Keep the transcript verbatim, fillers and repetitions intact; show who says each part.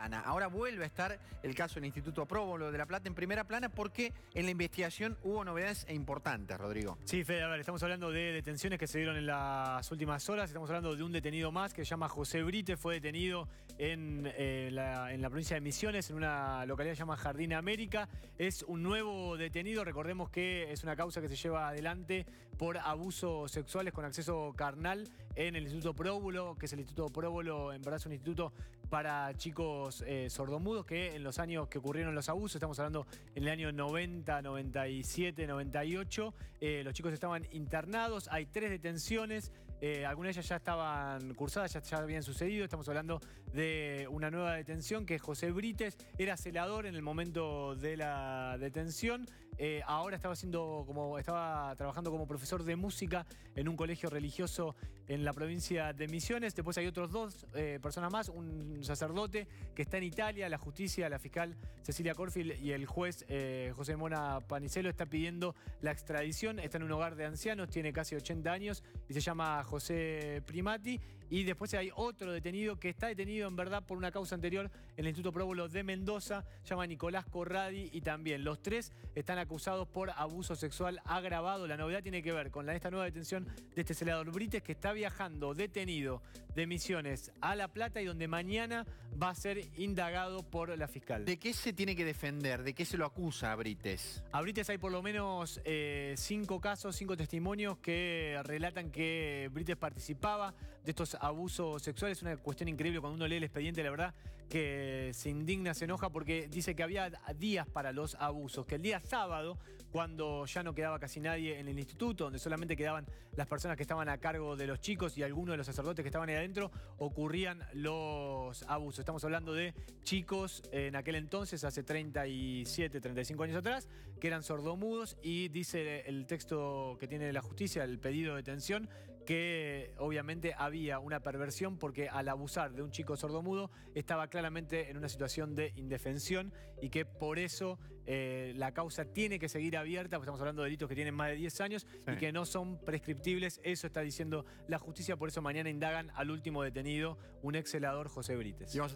Speaker 1: Ana. Ahora vuelve a estar el caso del Instituto Próbolo de La Plata en primera plana porque en la investigación hubo novedades importantes, Rodrigo.
Speaker 2: Sí, Fede, a ver, estamos hablando de detenciones que se dieron en las últimas horas. Estamos hablando de un detenido más que se llama José Brites. Fue detenido en, eh, la, en la provincia de Misiones, en una localidad que se llama Jardín América. Es un nuevo detenido. Recordemos que es una causa que se lleva adelante por abusos sexuales con acceso carnal en el Instituto Próbolo, que es el Instituto Próbolo, en verdad es un instituto para chicos eh, sordomudos que en los años que ocurrieron los abusos, estamos hablando en el año noventa, noventa y siete, noventa y ocho, eh, los chicos estaban internados, hay tres detenciones, eh, algunas de ellas ya estaban cursadas, ya, ya habían sucedido. Estamos hablando de una nueva detención que es José Brites, era celador en el momento de la detención, eh, ahora estaba, haciendo como, estaba trabajando como profesor de música en un colegio religioso en la provincia de Misiones. Después hay otros dos eh, personas más, un sacerdote que está en Italia. La justicia, la fiscal Cecilia Corfield y el juez eh, José Mona Panicelo está pidiendo la extradición. Está en un hogar de ancianos, tiene casi ochenta años y se llama José Primati. Y después hay otro detenido que está detenido en verdad por una causa anterior en el Instituto Próbolo de Mendoza, se llama Nicolás Corradi, y también los tres están acusados por abuso sexual agravado. La novedad tiene que ver con la, esta nueva detención de este celador Brites, que está viajando detenido de Misiones a La Plata y donde mañana va a ser indagado por la fiscal.
Speaker 1: ¿De qué se tiene que defender? ¿De qué se lo acusa a Brites?
Speaker 2: A Brites hay por lo menos eh, cinco casos, cinco testimonios que relatan que Brites participaba de estos abusos sexuales. Es una cuestión increíble cuando uno lee el expediente, la verdad que se indigna, se enoja, porque dice que había días para los abusos, que el día sábado, cuando ya no quedaba casi nadie en el instituto, donde solamente quedaban las personas que estaban a cargo de los chicos y algunos de los sacerdotes que estaban ahí adentro, ocurrían los abusos. Estamos hablando de chicos en aquel entonces, hace treinta y siete, treinta y cinco años atrás, que eran sordomudos, y dice el texto que tiene la justicia, el pedido de detención, que obviamente había una perversión porque al abusar de un chico sordomudo estaba claramente en una situación de indefensión y que por eso eh, la causa tiene que seguir abierta, porque estamos hablando de delitos que tienen más de diez años sí. y que no son prescriptibles. Eso está diciendo la justicia, por eso mañana indagan al último detenido, un ex celador, José Brites.